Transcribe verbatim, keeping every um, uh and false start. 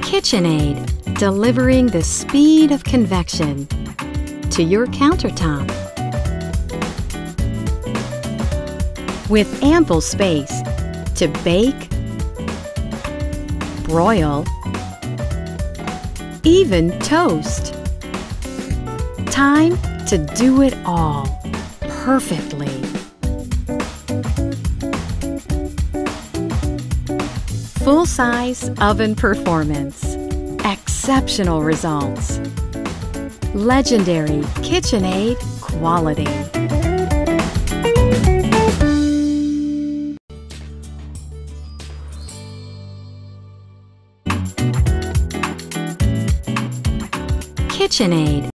KitchenAid, delivering the speed of convection to your countertop. With ample space to bake, broil, even toast. Time to do it all perfectly. Full-size oven performance, exceptional results, legendary KitchenAid quality. KitchenAid.